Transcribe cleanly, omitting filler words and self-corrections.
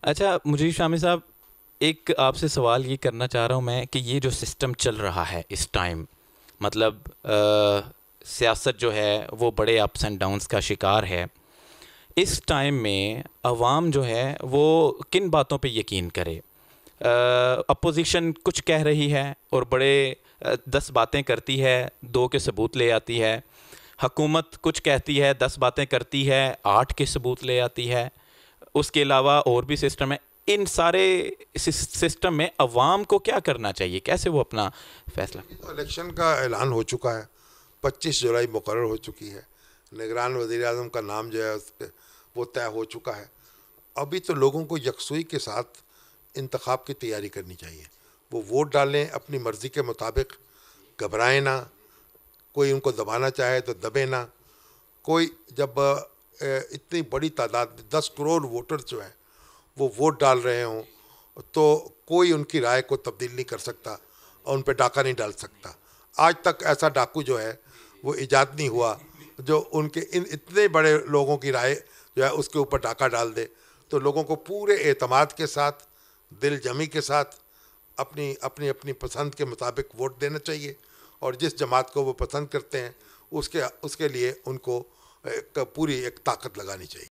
اچھا مجھے شامی صاحب ایک آپ سے سوال یہ کرنا چاہ رہا ہوں میں کہ یہ جو سسٹم چل رہا ہے اس ٹائم، مطلب سیاست جو ہے وہ بڑے اپس اینڈ ڈاؤنس کا شکار ہے، اس ٹائم میں عوام جو ہے وہ کن باتوں پہ یقین کرے؟ اپوزیشن کچھ کہہ رہی ہے اور بڑے 10 باتیں کرتی ہے، 2 کے ثبوت لے آتی ہے۔ حکومت کچھ کہتی ہے، 10 باتیں کرتی ہے، 8 کے ثبوت لے آتی ہے۔ اس کے علاوہ اور بھی سسٹم ہے۔ ان سارے سسٹم میں عوام کو کیا کرنا چاہیے؟ کیسے وہ اپنا فیصلہ؟ الیکشن کا اعلان ہو چکا ہے، 25 جولائی مقرر ہو چکی ہے، نگران وزیر اعظم کا نام جو ہے اس پہ وہ طے ہو چکا ہے۔ ابھی تو لوگوں کو یکسوئی کے ساتھ انتخاب کی تیاری کرنی چاہیے، وہ ووٹ ڈالیں اپنی مرضی کے مطابق، گھبرائیں نہ، کوئی ان کو دبانا چاہے تو دبے نہ، کوئی جب اتنی بڑی تعداد 10 کروڑ ووٹر جو ہیں وہ ووٹ ڈال رہے ہوں تو کوئی ان کی رائے کو تبدیل نہیں کر سکتا اور ان پہ ڈاکہ نہیں ڈال سکتا۔ آج تک ایسا ڈاکو جو ہے وہ ایجاد نہیں ہوا جو ان کے ان اتنے بڑے لوگوں کی رائے جو ہے اس کے اوپر ڈاکہ ڈال دے۔ تو لوگوں کو پورے اعتماد کے ساتھ، دل جمی کے ساتھ اپنی اپنی اپنی پسند کے مطابق ووٹ دینا چاہیے، اور جس جماعت کو وہ پسند کرتے ہیں اس کے لیے ان کو پوری ایک طاقت لگانی چاہیے۔